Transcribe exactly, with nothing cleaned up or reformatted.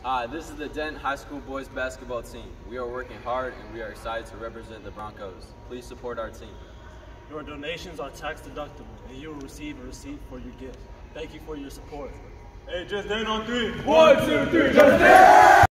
Hi, this is the Denton High School boys basketball team. We are working hard and we are excited to represent the Broncos. Please support our team. Your donations are tax deductible and you will receive a receipt for your gift. Thank you for your support. Hey, just Denton on three. One, two, three, just Denton!